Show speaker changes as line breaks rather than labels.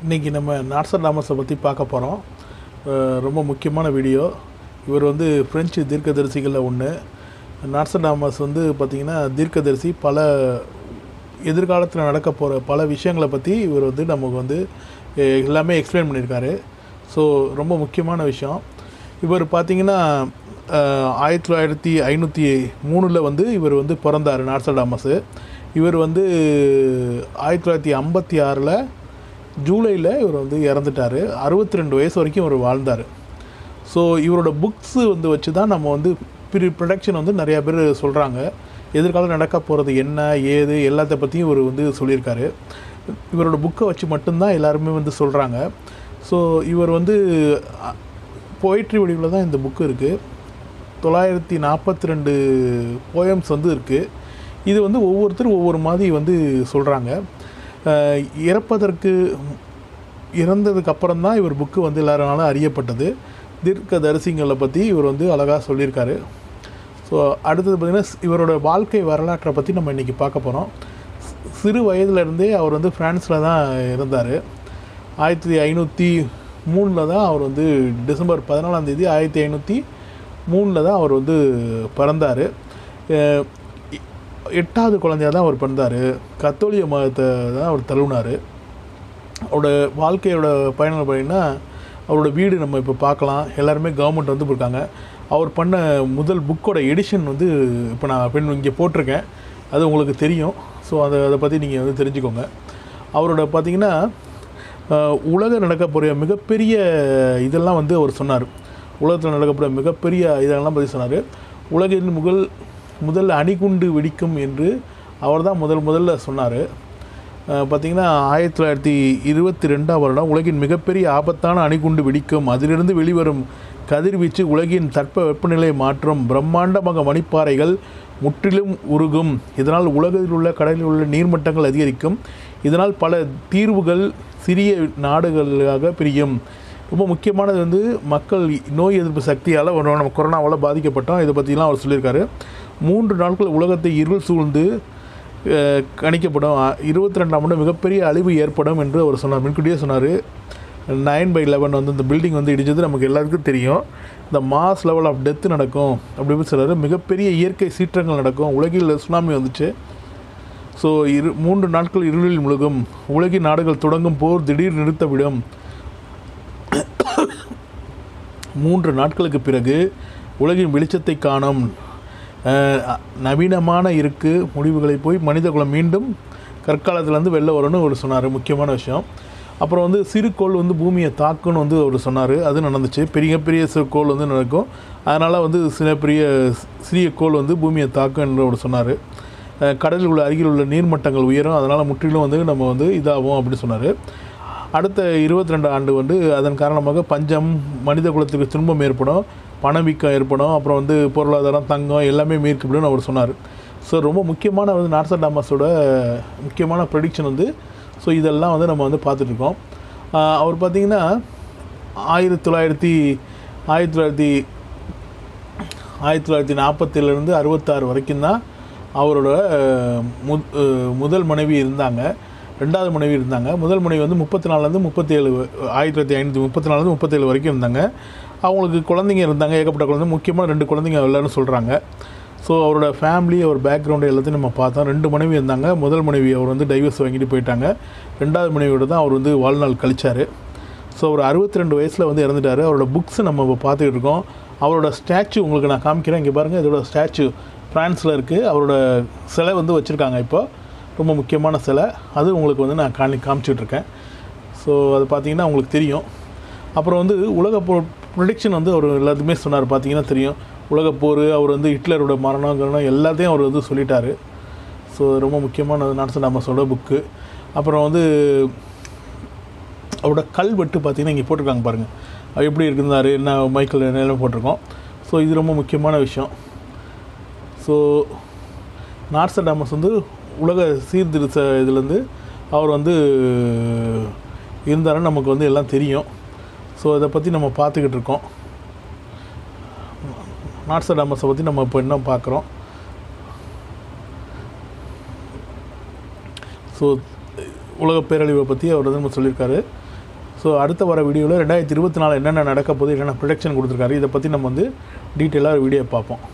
இன்றைக்கி நம்ம நாஸ்ட்ரடாமஸை பற்றி பார்க்க போகிறோம். ரொம்ப முக்கியமான வீடியோ. இவர் வந்து ஃப்ரெஞ்சு தீர்க்கதரிசிகளில் ஒன்று. நாஸ்ட்ரடாமஸ் வந்து பார்த்திங்கன்னா தீர்க்கதரிசி. பல எதிர்காலத்தில் நடக்க போகிற பல விஷயங்களை பற்றி இவர் வந்து நமக்கு வந்து எல்லாமே எக்ஸ்பிளைன் பண்ணியிருக்காரு. ஸோ ரொம்ப முக்கியமான விஷயம். இவர் பார்த்திங்கன்னா 1503 வந்து இவர் வந்து பிறந்தார் நாஸ்ட்ரடாமஸு. இவர் வந்து 1956 ஜூலையில் இவர் வந்து இறந்துட்டார். 62 வயசு வரைக்கும் இவர் வாழ்ந்தார். ஸோ இவரோட புக்ஸு வந்து வச்சு தான் நம்ம வந்து ப்ரொடக்ஷன் வந்து நிறையா பேர் சொல்கிறாங்க. எதிர்காலம் நடக்க போகிறது என்ன ஏது எல்லாத்த பற்றியும் இவர் வந்து சொல்லியிருக்காரு. இவரோட புக்கை வச்சு மட்டும்தான் எல்லாருமே வந்து சொல்கிறாங்க. ஸோ இவர் வந்து போய்ட்ரி வடிவில் தான் இந்த புக்கு இருக்குது. 942 போயம்ஸ் வந்து இருக்குது. இது வந்து ஒவ்வொருத்தரும் ஒவ்வொரு மாதிரி வந்து சொல்கிறாங்க. இறந்ததுக்கு அப்புறம் தான் இவர் புக்கு வந்து எல்லாருனாலும் அறியப்பட்டது. தீர்க்கதரிசிகளை பற்றி இவர் வந்து அழகாக சொல்லியிருக்காரு. ஸோ அடுத்தது பார்த்திங்கன்னா இவரோட வாழ்க்கை வரலாற்றை பற்றி நம்ம இன்றைக்கி பார்க்க போகிறோம். சிறு வயதிலிருந்தே அவர் வந்து ஃப்ரான்ஸில் தான் இருந்தார். 1503 தான் அவர் வந்து டிசம்பர் 14 1503 தான் அவர் வந்து பிறந்தார். 8வது குழந்தையாக தான் அவர் பிறந்தார். கத்தோலிக்க மதத்தை தான் அவர் தழுவினார். அவரோட வாழ்க்கையோட பயணம் பார்த்திங்கன்னா அவரோட வீடு நம்ம இப்போ பார்க்கலாம். எல்லாருமே கவர்மெண்ட் வந்து போயிருக்காங்க. அவர் பண்ண முதல் புக்கோட எடிஷன் வந்து இப்போ நான் இங்கே போட்டிருக்கேன். அது உங்களுக்கு தெரியும். ஸோ அதை பற்றி நீங்கள் வந்து தெரிஞ்சுக்கோங்க. அவரோட பார்த்திங்கன்னா உலக நடக்கக்கூடிய மிகப்பெரிய இதெல்லாம் வந்து அவர் சொன்னார். உலகத்தில் நடக்கக்கூடிய மிகப்பெரிய இதெல்லாம் பற்றி சொன்னார். உலகின் முதல் அணிகுண்டு வெடிக்கும் என்று அவர் தான் முதல்ல சொன்னார். பார்த்திங்கன்னா 1922 வருடம் உலகின் மிகப்பெரிய ஆபத்தான அணுகுண்டு வெடிக்கும். அதிலிருந்து வெளிவரும் கதிர்வீச்சு உலகின் தட்ப வெப்பநிலை மாற்றும். பிரம்மாண்டமாக மணிப்பாறைகள் முற்றிலும் உருகும். இதனால் உலகில் உள்ள கடலில் உள்ள நீர்மட்டங்கள் அதிகரிக்கும். இதனால் பல தீர்வுகள் சிறிய நாடுகளாக பிரியும். ரொம்ப முக்கியமானது வந்து மக்கள் நோய் எதிர்ப்பு சக்தியால் நம்ம கொரோனாவால் பாதிக்கப்பட்டோம். இதை பற்றிலாம் அவர் சொல்லியிருக்காரு. 3 நாட்கள் உலகத்தை இருள் சூழ்ந்து கணிக்கப்படும். 22ஆம் ஆண்டு மிகப்பெரிய அழிவு ஏற்படும் என்று அவர் சொன்னார். முன்கூட்டியே சொன்னார். 9/11 வந்து இந்த பில்டிங் வந்து இடிஞ்சது நமக்கு எல்லாருக்கும் தெரியும். இந்த மாஸ் லெவல் ஆஃப் டெத்து நடக்கும் அப்படின்னு சொல்கிறார். மிகப்பெரிய இயற்கை சீற்றங்கள் நடக்கும். உலகில் சுனாமி வந்துச்சு. ஸோ 3 நாட்கள் இருளில் முழுகும். உலகின் நாடுகள் தொடங்கும் போர் திடீர் நிறுத்தவிடும். 3 நாட்களுக்கு பிறகு உலகின் வெளிச்சத்தை காணும். நவீனமான முடிவுகளை போய் மனிதகுலம் மீண்டும் கற்காலத்திலேருந்து வெளில வரும்னு அவர் சொன்னார். முக்கியமான விஷயம். அப்புறம் வந்து சிறுகோள் வந்து பூமியை தாக்குன்னு வந்து அவர் சொன்னார். அது நடந்துச்சு. பெரிய சிறுகோள் வந்து நடக்கும். அதனால் வந்து சிறிய கோள் வந்து பூமியை தாக்கும் என்று அவர் சொன்னார். கடலில் உள்ள அருகில் உள்ள நீர்மட்டங்கள் உயரும். அதனால் முற்றிலும் வந்து நம்ம வந்து இதாகும் அப்படின்னு சொன்னார். அடுத்த 22 ஆண்டு வந்து அதன் காரணமாக பஞ்சம், மனித குலத்துக்கு துன்பம் ஏற்படும், பணவீக்கம் ஏற்படும். அப்புறம் வந்து பொருளாதாரம், தங்கம் எல்லாமே மீட்கப்படும் அவர் சொன்னார். ஸோ ரொம்ப முக்கியமான வந்து நாஸ்ட்ரடாமஸோட முக்கியமான ப்ரெடிக்ஷன் வந்து ஸோ இதெல்லாம் வந்து நம்ம வந்து பார்த்துட்ருக்கோம். அவர் பார்த்திங்கன்னா 1947 66 வரைக்கும் தான் அவரோட முதல் மனைவி இருந்தாங்க. 2வது மனைவி இருந்தாங்க. முதல் மனைவி வந்து 34 37 1534 37 வரைக்கும் இருந்தாங்க. அவங்களுக்கு குழந்தைங்க இருந்தாங்க, ஏகப்பட்ட குழந்தை. முக்கியமாக 2 குழந்தைங்க எல்லோரும் சொல்கிறாங்க. ஸோ அவரோட ஃபேமிலி, அவர் பேக்ரவுண்டு எல்லாத்தையும் நம்ம பார்த்தோம். 2 மனைவி இருந்தாங்க. முதல் மனைவி அவர் வந்து டைவர்ஸ் வாங்கிட்டு போயிட்டாங்க. 2வது மனைவியோட தான் அவர் வந்து வாழ்நாள் கழிச்சார். ஸோ அவர் 62 வயசில் வந்து இறந்துட்டார். அவரோட புக்ஸு நம்ம இப்போ பார்த்துக்கிட்டு இருக்கோம். அவரோட ஸ்டாச்சு உங்களுக்கு நான் காமிக்கிறேன். இங்கே பாருங்கள், இதோட ஸ்டாச்சு ஃப்ரான்ஸில் இருக்குது. அவரோட சிலை வந்து வச்சுருக்காங்க. இப்போ ரொம்ப முக்கியமான சிலை. அது உங்களுக்கு வந்து நான் காமிச்சிட்ருக்கேன். ஸோ அது பார்த்திங்கன்னா உங்களுக்கு தெரியும். அப்புறம் வந்து உலக ப்ரொடிக்ஷன் வந்து அவர் எல்லாத்துக்குமே சொன்னார். பார்த்திங்கன்னா தெரியும். உலகப்போர், அவர் வந்து ஹிட்லரோட மரணம் எல்லாத்தையும் அவர் வந்து சொல்லிட்டார். ஸோ ரொம்ப முக்கியமான நாஸ்ட்ரடாமஸோட புக்கு. அப்புறம் வந்து அவரோட கல்வெட்டு பார்த்திங்கன்னா இங்கே போட்டிருக்காங்க பாருங்கள். அவர் எப்படி இருந்தார், என்ன மைக்கேல் என்ன போட்டிருக்கோம். ஸோ இது ரொம்ப முக்கியமான விஷயம். ஸோ நாஸ்ட்ரடாமஸ் வந்து உலக சீர்திருத்த இதுலேருந்து அவர் வந்து இருந்தாருன்னு நமக்கு வந்து எல்லாம் தெரியும். ஸோ இதை பற்றி நம்ம பார்த்துக்கிட்டு இருக்கோம். நாஸ்ட்ரடாமஸை பற்றி நம்ம இப்போ என்ன பார்க்குறோம். ஸோ உலக பேரழிவை பற்றி அவர் வந்து நம்ம சொல்லியிருக்காரு. ஸோ அடுத்த வர வீடியோவில் 2024 என்னென்ன நடக்க போகுது, என்னென்ன ப்ரொடக்ஷன் கொடுத்துருக்காரு, இதை பற்றி நம்ம வந்து டீட்டெயிலாக வீடியோ பார்ப்போம்.